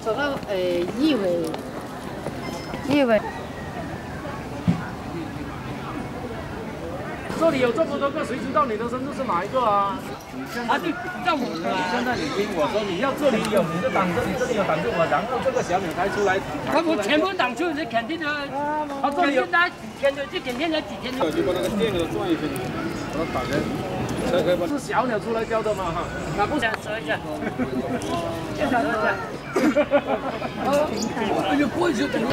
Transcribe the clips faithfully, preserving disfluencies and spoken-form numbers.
这个呃一位，一位。 这里有这么多个，谁知道你的生日是哪一个啊？ 啊，对，在我们你现在你听我说，你要这里有你就挡着，你这里有挡住我，然后这个小女孩出来， 他们全部挡住，是肯定的。他这里有他天的，就肯定了几天的。 我就把那个电给它转一圈，把它打开，才可以把。是小鸟出来教的嘛哈？ 啊，不想说一下，先说一下。哎呀，过去等。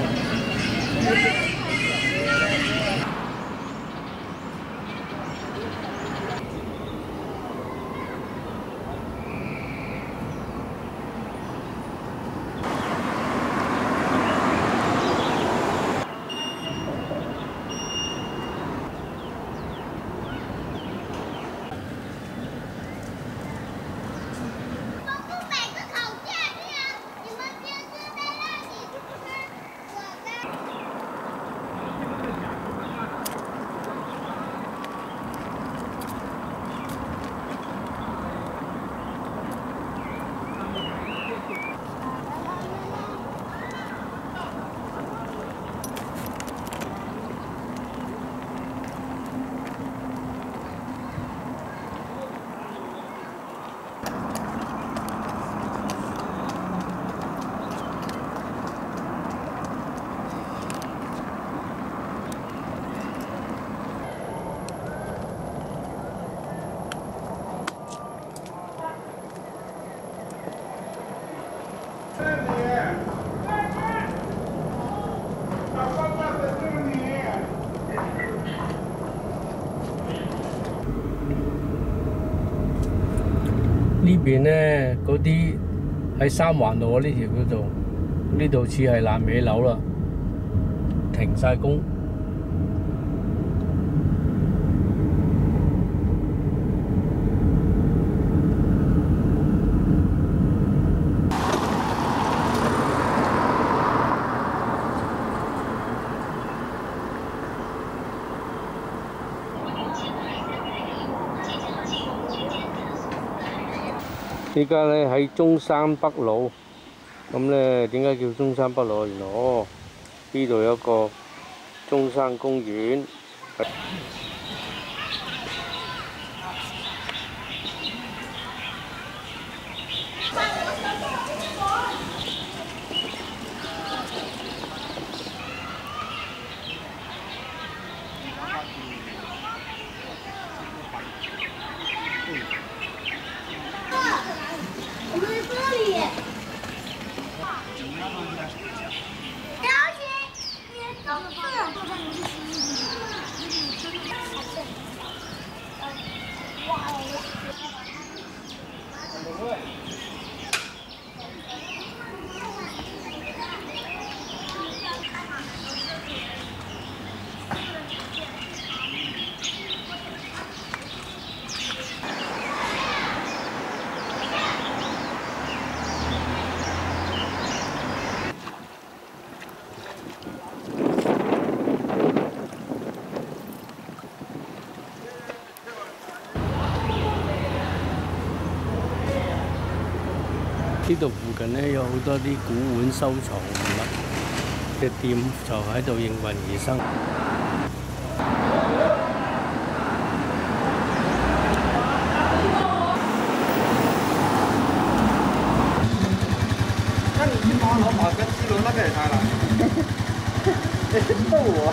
呢邊咧嗰啲喺三環路啊呢條嗰度，呢度似係爛尾樓啦，停晒工。依家咧喺中山北路，咁咧點解叫中山北路？原來哦，呢度有個中山公園。呢度附近咧有好多啲古玩收藏物嘅店，就喺度應運而生。 那你一毛老马跟基隆那个也开了，你逗我。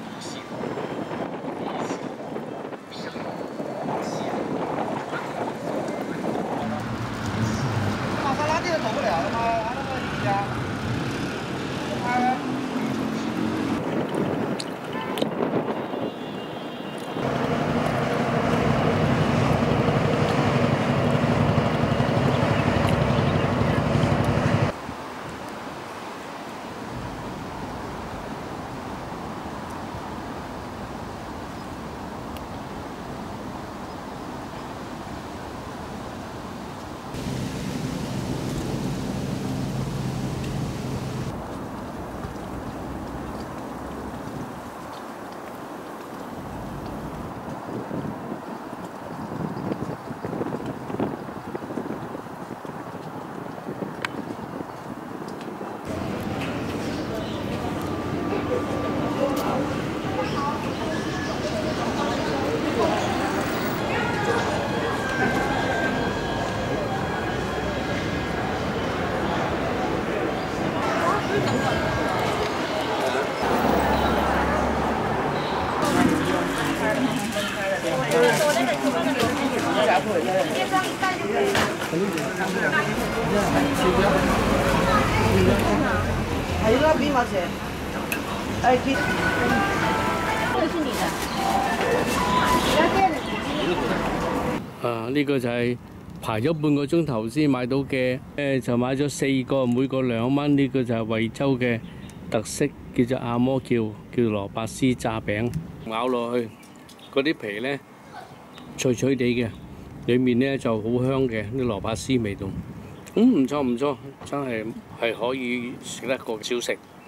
走不了了吗？还那么离家，开。 係啦，邊個寫？誒，見。 这是你的。 啊，呢、個就係排咗半個鐘頭先買到嘅，誒就買咗四個，每個兩蚊。呢、個就係惠州嘅特色，叫做阿摩叫，叫蘿蔔絲炸餅。咬落去嗰啲皮呢，脆脆地嘅，裡面呢就好香嘅啲蘿蔔絲味道。嗯，唔錯唔錯，真係係可以食得過小食。